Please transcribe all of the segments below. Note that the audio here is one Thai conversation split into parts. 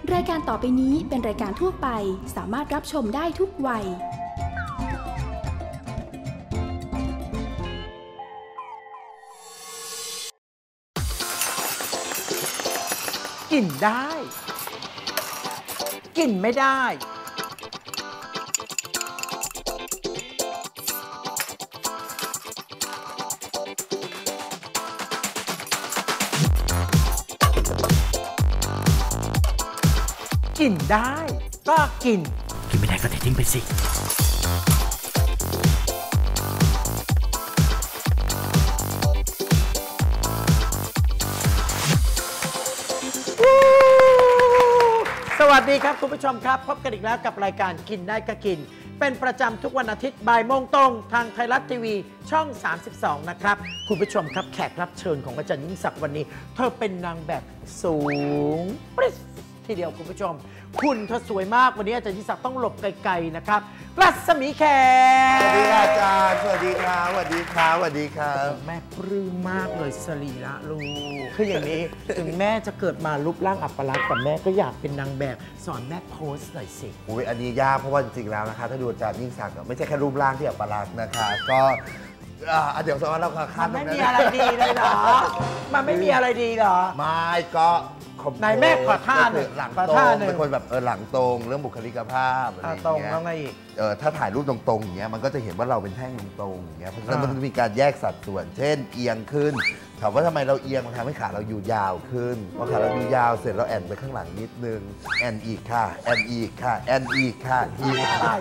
รายการต่อไปนี้เป็นรายการทั่วไปสามารถรับชมได้ทุกวัยกินได้กินไม่ได้กินได้ก็กินไม่ได้ก็เททิ้งไปสิสวัสดีครับคุณผู้ชมครับพบกันอีกแล้วกับรายการกินได้ก็กินเป็นประจำทุกวันอาทิตย์บ่ายโมงตรงทางไทยรัฐทีวีช่อง32นะครับคุณผู้ชมครับแขกรับเชิญของอาจารย์ยิ่งศักดิ์วันนี้เธอเป็นนางแบบสูงปริ๊ดทีเดียวคุณผู้ชมคุณเธอสวยมากวันนี้อาจารย์ยิ่งศักดิ์ต้องหลบไกลๆนะครับรัศมีแขสวัสดีอาจารย์สวัสดีครับสวัสดีครับสวัสดีครับแม่ปลื้มมากเลยสรีระลูกคืออย่างนี้ถึงแม่จะเกิดมารูปร่างอัปลักษณ์แต่แม่ก็อยากเป็นนางแบบสอนแม่โพสหน่อยสิอุ้ยอันนี้ยากเพราะว่าจริงๆแล้วนะคะถ้าดูอาจารย์ยิ่งศักดิ์ไม่ใช่แค่รูปร่างที่อัปลักษณ์นะคะก็เดี๋ยวสมมติเราข้ามมันไม่มีอะไรดีเลยเหรอมันไม่มีอะไรดีเหรอไม่ก็นายแม่ขอท่าหนึ่งหลังตรงเป็นคนแบบหลังตรงเรื่องบุคลิกภาพอะไรตรงเงี้ยต้องไงอีกถ้าถ่ายรูปตรงๆอย่างเงี้ยมันก็จะเห็นว่าเราเป็นแท่งตรงๆอย่างเงี้ยเพราะฉะนั้นมันจะมีการแยกสัดส่วนเช่นเอียงขึ้นถามว่าทำไมเราเอียงมันทำให้ขาเราอยู่ยาวขึ้นพอขาเราอยู่ยาวเสร็จเราแอนไปข้างหลังนิดนึงแอนอีกค่ะแอนอีกค่ะแอนอีกค่ะอีกค่ะ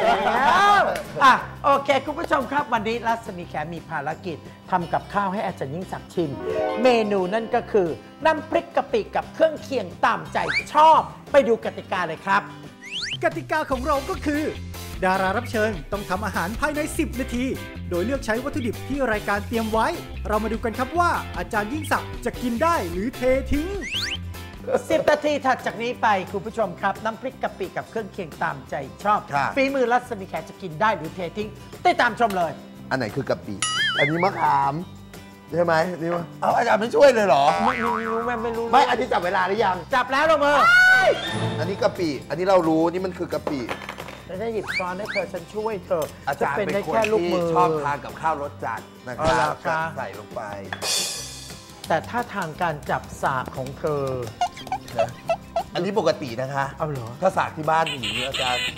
โอเคคุณผู้ชมครับวันนี้รัศมีแขมีภารกิจทำกับข้าวให้อาจารย์ยิ่งศักดิ์ชิมเมนูนั่นก็คือน้ำพริกกะปิกับเครื่องเคียงตามใจชอบไปดูกติกาเลยครับกติกาของเราก็คือดารารับเชิญต้องทำอาหารภายใน10นาทีโดยเลือกใช้วัตถุดิบที่รายการเตรียมไว้เรามาดูกันครับว่าอาจารย์ยิ่งศักดิ์จะกินได้หรือเททิ้ง 10นาทีถัดจากนี้ไปคุณผู้ชมครับน้ำพริกกะปิกับเครื่องเคียงตามใจชอบฝีมือรัศมีแขจะกินได้หรือเททิ้งติดตามชมเลยอันไหนคือกะปิอันนี้มะขามใช่ไหมนี่ว่าอาจารย์ไม่ช่วยเลยเหรอไม่รู้ไม่อันนี้จับเวลาหรือยังจับแล้วลงมืออันนี้กะปิอันนี้เรารู้นี่มันคือกะปิจะหยิบช้อนให้เธอฉันช่วยเธออาจารย์เป็นคนที่ชอบทานกับข้าวรสจัดนะครับใส่ลงไปแต่ถ้าทางการจับสากของเธออันนี้ปกตินะคะเอาเหรอถ้าสากที่บ้านอย่างนี้อาจารย์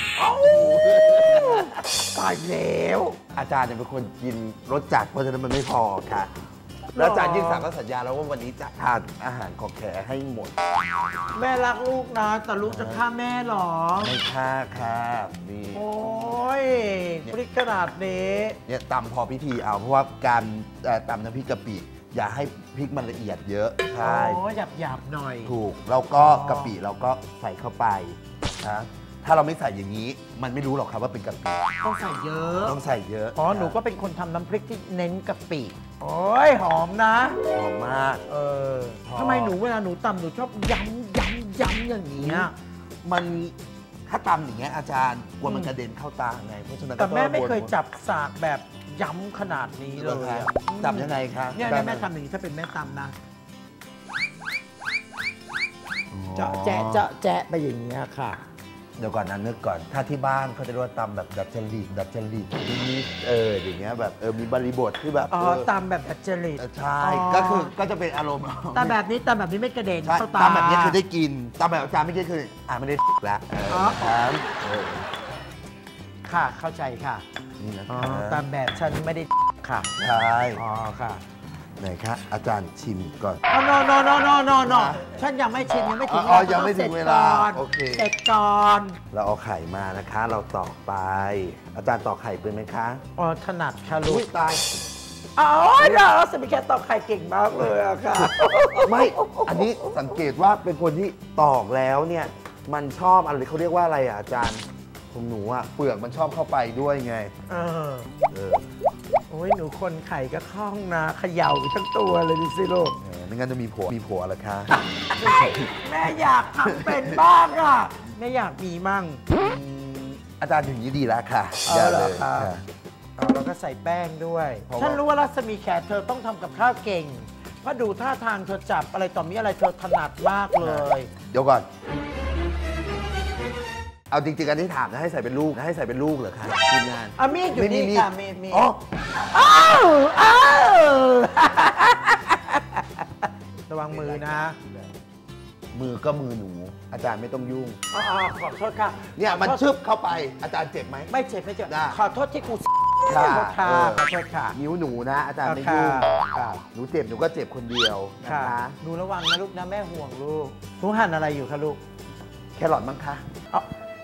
ตายแล้วอาจารย์เป็นคนกินรสจัดเพราะฉะนั้นมันไม่พอค่ะแล้วอาจารย์ยิ่งศักดิ์ก็สัญญาแล้วว่าวันนี้จะทานอาหารของแขให้หมดแม่รักลูกนะแต่ลูกจะฆ่าแม่หรอไม่ฆ่าค่ะนี่โอ้ยพริกขนาดนี้เนี่ยตำพอพิธีเอาเพราะว่าการตำน้ำพริกกะปิอย่าให้พริกมันละเอียดเยอะใช่หยาบหน่อยถูกแล้วก็กะปิเราก็ใส่เข้าไปนะถ้าเราไม่ใส่อย่างนี้มันไม่รู้หรอกครับว่าเป็นกะปิต้องใส่เยอะต้องใส่เยอะหนูก็เป็นคนทำน้ำพริกที่เน้นกะปิโอ้ยหอมนะหอมมากทำไมหนูเวลาหนูตำหนูชอบย้ำอย่างนี้มันถ้าตำอย่างเงี้ยอาจารย์กลัวมันกระเด็นเข้าตาไงเพราะฉะนั้นแต่แม่ไม่เคยจับสากแบบย้ำขนาดนี้เลยจับยังไงคะเนี่ยแม่ทำอย่างนี้ถ้าเป็นแม่ตำนะจะแจะไปอย่างนี้ค่ะเดี๋ยวก่อนนะนึกก่อนถ้าที่บ้านเขาจะเรียกว่าตำแบบดัดจริตนิดอย่างเงี้ยแบบมีบริบทที่แบบตำแบบดัดจริตใช่ก็จะเป็นอารมณ์ตำแบบนี้ไม่กระเด็นเข้าตาตำแบบนี้คือได้กินตำแบบอาจารย์ไม่ใช่คือไม่ได้แล้วค่ะเข้าใจค่ะตำแบบฉันไม่ได้ค่ะใช่ค่ะไหนคะอาจารย์ชิมก่อนนฉันยังไม่ชิมยังไม่ถึงยังไม่ถึงเวลาโอเคเสร็จก่อนเราเอาไข่มานะคะเราตอกไปอาจารย์ตอกไข่เป็นไหมคะถนัดค่ะลูกตายเราสมิแค่ตอกไข่เก่งมากเลยอะค่ะไม่อันนี้สังเกตว่าเป็นคนที่ตอกแล้วเนี่ยมันชอบอะไรเขาเรียกว่าอะไรอาจารย์ผมหนูเปลือกมันชอบเข้าไปด้วยไงโอ้ยหนูคนไข่ก็คล่องนะเขย่าทั้งตัวเลยดิสิลูกไม่งั้นจะมีผัวเหรอคะแม่อยากทำเป็นบ้างอ่ะแม่อยากมีมั่งอาจารย์ถึงนี้ดีแล้วค่ะเลยค่ะเราก็ใส่แป้งด้วยฉันรู้ว่ารัศมีแขเธอต้องทำกับข้าวเก่งเพราะดูท่าทางเธอจับอะไรต่อมีอะไรเธอถนัดมากเลยเดี๋ยวก่อนเอาจริงๆอันที่ถามนะให้ใส่เป็นลูกนะให้ใส่เป็นลูกเหรอคะทีมงานมีดอยู่นี่ค่ะมีดอ๋ออ้าวระวังมือนะมือก็มือหนู อาจารย์ไม่ต้องยุ่งขอโทษค่ะเนี่ยมันชึบเข้าไปอาจารย์เจ็บไหมไม่เจ็บไม่เจ็บได้ขอโทษที่กูค่ะขอโทษค่ะขอโทษค่ะนิ้วหนูนะอาจารย์ไม่ยุ่งค่ะหนูเจ็บหนูก็เจ็บคนเดียวนะค่ะคะหนูระวังนะลูกนะแม่ห่วงลูกหนูหั่นอะไรอยู่คะลูกแครอทมั้งคะอ๋อ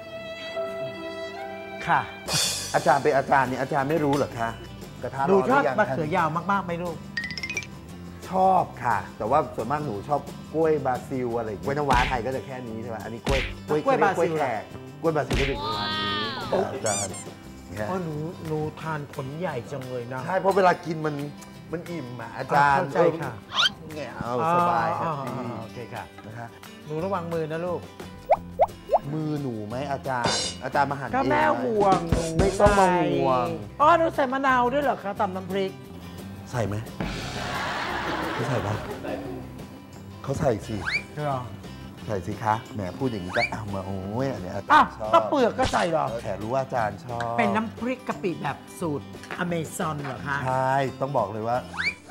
ค่ะอาจารย์เป็นอาจารย์เนี่ยอาจารย์ไม่รู้เหรอคะกระทะหนูชอบร้นหรืยังมะเขือยาวมากๆไหมลูกชอบค่ะ แต่ว่าส่วนมากหนูชอบกล้วยบราซิลอะไรกล้วยน้ำว้าไทยก็จะแค่นี้ใช่ไหมอันนี้กล้วยกล้วยบราซิลแขกกล้วยบราซิลก็จะประมาณนี้อาจารย์เนี่ยอ๋อหนูทานผลใหญ่จังเลยนะใช่เพราะเวลากินมันอิ่มอ่ะอาจารย์เข้าใจค่ะเนี่ยเอาสบายแฮปปี้โอเคค่ะนะคะหนูระวังมือนะลูกมือหนูไหมอาจารย์มาหั่นก็เองแม่ไหมห่วงหนูไม่ต้องมาห่วงอ๋อหนูใส่มะนาวด้วยเหรอคะตำน้ำพริกใส่ไหมเขาใส่ปะเขาใส่สิ ใส่สิคะแหมพูดอย่างนี้ก็เอามาโอ้ยอันเนี้ยอาจารอ้าวย์ชอบก็เปลือกก็ใส่เหรอแขรู้ว่าอาจารย์ชอบเป็นน้ำพริกกะปิแบบสูตรอเมซอนเหรอคะใช่ต้องบอกเลยว่า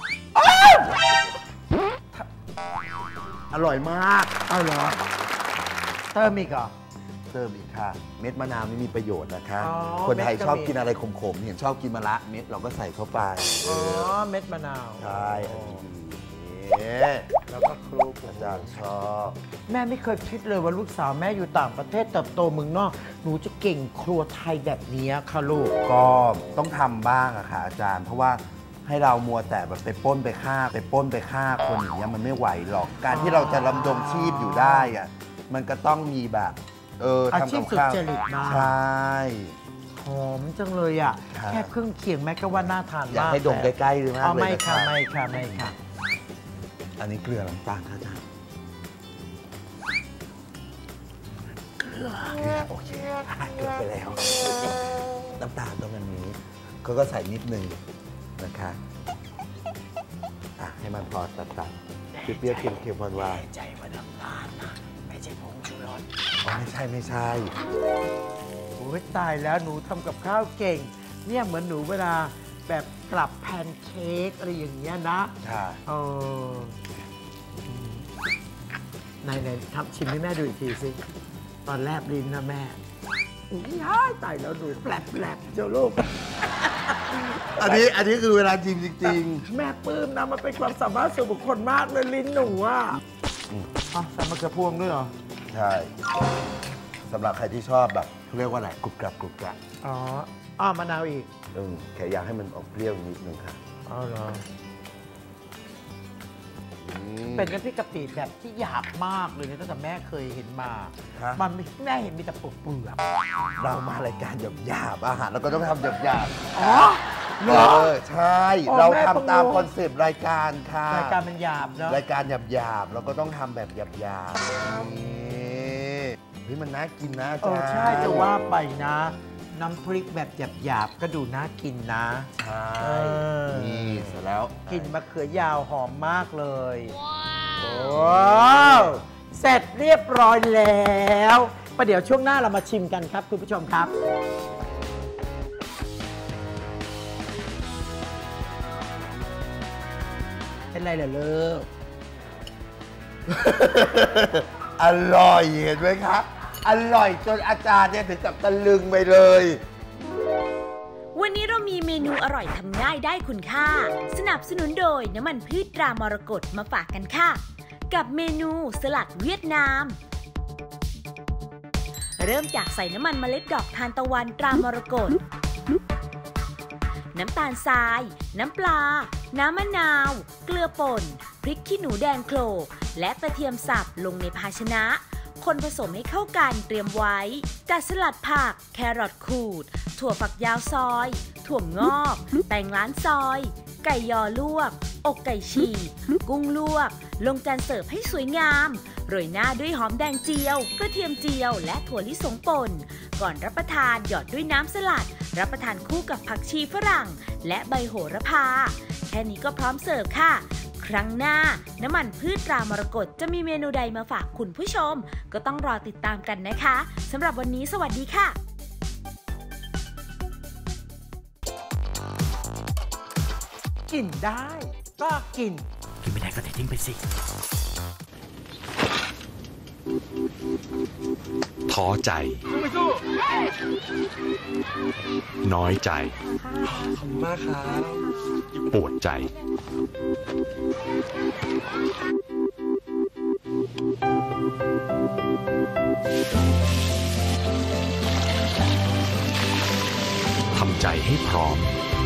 อร่อยมากเอาเหรอเติมอีกเหรอเติมอีกค่ะ เม็ดมะนาวนี่มีประโยชน์นะคะอ๋อคนไทยเม็ดก็ชอบมีกินอะไรขมๆเห็นชอบกินมะระเม็ดเราก็ใส่เข้าไปอ๋อเม็ดมะนาวใช่อันนี้ดีนี่แล้วก็คลุกอาจารย์ชอบแม่ไม่เคยคิดเลยว่าลูกสาวแม่อยู่ต่างประเทศเติบโตเมืองนอก หนูจะเก่งครัวไทยแบบนี้ค่ะลูกก็ต้องทำบ้างอะค่ะอาจารย์ เพราะว่าให้เรามัวแต่แบบไปปล้นไปฆ่าคนอย่างเงี้ยมันไม่ไหวหรอก การที่เราจะดำรงชีพอยู่ได้อะมันก็ต้องมีแบบอาชีพทำกับข้าวสุจริตมากใช่หอมจังเลยอ่ะครับแค่เครื่องเคียงแม่ก็ว่าน่าทานอยากมากให้ดมใกล้ๆหรือมากอ๋อเลยไม่นะค่ะรับไม่ค่ะไม่ค่ะอันนี้เกลือน้ำตาลค่ะอาจารย์เกลือโอเคเกลือไปแล้วน้ำตาลตรงอันนี้เขาก็ใส่นิดนึงนะคะให้มันพอตัดๆเปรี้ยวๆเค็มๆหวานๆใจว่าน้ำตาลนะไม่ใช่ผงชูรสอ๋อไม่ใช่โอ้ยตายแล้วหนูทำกับข้าวเก่ง เนี่ยเหมือนหนูเวลาแบบกลับแพนเค้กอะไรอย่างเงี้ยนะค่ะไหนทำชิมให้แม่ดูอีกทีสิ ตอนแรบลิ้นนะแม่อุ้ยตายแล้วหนูแปลบเจ้าลูกอันนี้คือเวลาจริงจริงแม่ปลื้มนะมันเป็นความสามารถส่วนบุคคลมากเลยลิ้นหนูอ่ะใส่มะเขือพวงด้วยเหรอใช่สำหรับใครที่ชอบแบบเขาเรียกว่าอะไรกรุบกรับอ๋อมะนาวอีกแค่อยากให้มันออกเปรี้ยวนิดนึงค่ะอ๋อเหรอ เป็นน้ำพริกกะปิแบบที่หยาบมากเลยนะตั้งแต่แม่เคยเห็นมาฮะมันแม่เห็นมีแต่เปลือกเรามารายการหยาบอาหารเราก็ต้องทำหยาบอ๋อเหรอใช่อ๋อเราแม่ทำตามเพิ่งรู้คอนเซปต์รายการค่ะรายการมันหยาบเนาะรายการหยาบเราก็ต้องทำแบบหยาบนี่เฮ้ยมันน่ากินนะอาจารย์ใช่จะว่าไปนะ น้ำพริกแบบหยาบๆก็ดูน่ากินนะใช่เออนี่เสร็จแล้วกลิ่นมะเขือยาวหอมมากเลยว้าวเสร็จเรียบร้อยแล้วประเดี๋ยวช่วงหน้าเรามาชิมกันครับคุณผู้ชมครับ เป็นไรเหรอเลิกอร่อยเห็นไหมครับ อร่อยจนอาจารย์เนี่ยถึงกับตะลึงไปเลยวันนี้เรามีเมนูอร่อยทำง่ายได้คุณค่าสนับสนุนโดยน้ำมันพืชตรามรกตมาฝากกันค่ะกับเมนูสลัดเวียดนาม เริ่มจากใส่น้ำมันเมล็ดดอกทานตะวันตรามรกตน้ำตาลทราย น้ำปลา น้ำมะนาว เกลือป่นพริกขี้หนูแดงโขลกและกระเทียมสับลงในภาชนะคนผสมให้เข้ากันเตรียมไว้จัดสลัดผักแครอทขูดถั่วฝักยาวซอยถั่วงอกแตงล้านซอยไก่ยอลวกอกไก่ฉีกกุ้งลวกลงจานเสิร์ฟให้สวยงามโรยหน้าด้วยหอมแดงเจียวกระเทียมเจียวและถั่วลิสงป่นก่อนรับประทานหยอดด้วยน้ำสลัดรับประทานคู่กับผักชีฝรั่งและใบโหระพาแค่นี้ก็พร้อมเสิร์ฟค่ะครั้งหน้าน้ำมันพืชตรามรกตจะมีเมนูใดมาฝากคุณผู้ชมก็ต้องรอติดตามกันนะคะสำหรับวันนี้สวัสดีค่ะกินได้ก็กินกินไม่ได้ก็เททิ้งไปสิท้อใจน้อยใจขอบคุณมากครับปวดใจทำใจให้พร้อม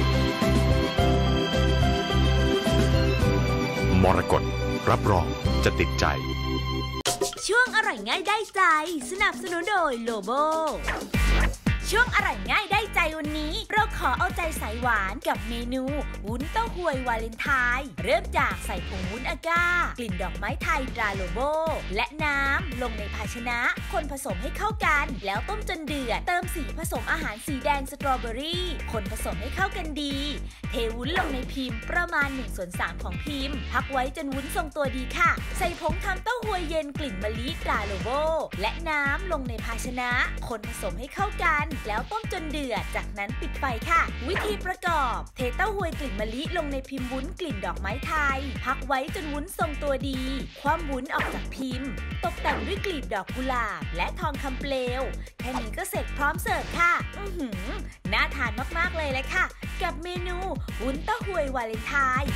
มรกตรับรองจะติดใจช่วงอร่อยง่ายได้ใจสนับสนุนโดยโลโบช่วงอร่อยง่ายได้ใจวันนี้เราขอเอาใจสายหวานกับเมนูวุ้นเต้าหวยวาเลนไทน์เริ่มจากใส่ผงวุ้นอาก้ากลิ่นดอกไม้ไทยตราโลโบและน้ำลงในภาชนะคนผสมให้เข้ากันแล้วต้มจนเดือดเติมสีผสมอาหารสีแดงสตรอเบอรี่คนผสมให้เข้ากันดีเทวุ้นลงในพิมพ์ประมาณ 1/3 ของพิมพ์พักไว้จนวุ้นทรงตัวดีค่ะใส่ผงทำเต้าหวยเย็นกลิ่นมะลิตราโลโบและน้ำลงในภาชนะคนผสมให้เข้ากันแล้วต้มจนเดือดจากนั้นปิดไฟค่ะวิธีประกอบเทเต้าหวยกลิ่นมะลิลงในพิมพ์วุ้นกลิ่นดอกไม้ไทยพักไว้จนวุ้นทรงตัวดีคว่ำวุ้นออกจากพิมพ์ตกแต่งด้วยกลีบดอกกุหลาบและทองคำเปลวแค่นี้ก็เสร็จพร้อมเสิร์ฟค่ะน่าทานมากๆเลยแหละค่ะกับเมนูวุ้นเต้าหวยวาเลนไทน์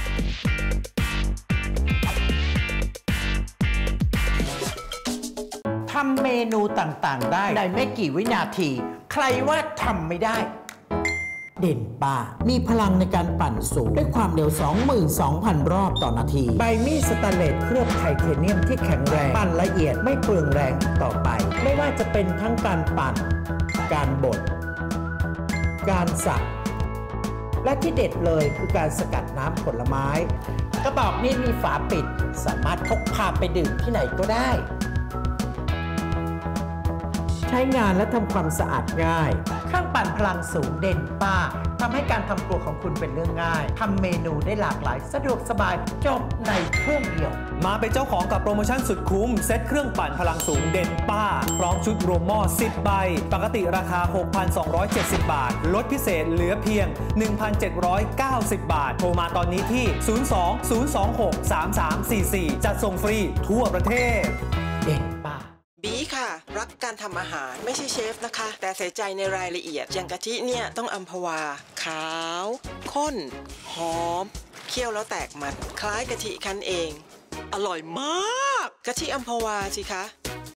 ทำเมนูต่างๆได้ในไม่กี่วินาทีใครว่าทำไม่ได้เด่นป้ามีพลังในการปั่นสูงด้วยความเร็ว 22,000 รอบต่อนาทีใบมีดสแตนเลสเคลือบไทเทเนียมที่แข็งแรงปั่นละเอียดไม่เปลืองแรงต่อไปไม่ว่าจะเป็นทั้งการปั่นการบดการสับและที่เด็ดเลยคือการสกัดน้ำผลไม้กระบอกนี้มีฝาปิดสามารถพกพาไปดื่มที่ไหนก็ได้ใช้งานและทำความสะอาดง่ายเครื่องปั่นพลังสูงเด่นป้าทำให้การทำครัวของคุณเป็นเรื่องง่ายทำเมนูได้หลากหลายสะดวกสบายจบในเครื่องเดียวมาเป็นเจ้าของกับโปรโมชั่นสุดคุ้มเซ็ตเครื่องปั่นพลังสูงเด่นป้าพร้อมชุดรวมหม้อ10 ใบปกติราคา 6,270 บาทลดพิเศษเหลือเพียง 1,790 บาทโทรมาตอนนี้ที่ 02-026-3344 จัดส่งฟรีทั่วประเทศเด่นป้าบีค่ะรักการทำอาหารไม่ใช่เชฟนะคะแต่ใส่ใจในรายละเอียดอย่างกะทิเนี่ยต้องอัมพวาขาวข้นหอมเคี่ยวแล้วแตกมันคล้ายกะทิคั้นเองอร่อยมากกะทิอัมพวาสิคะ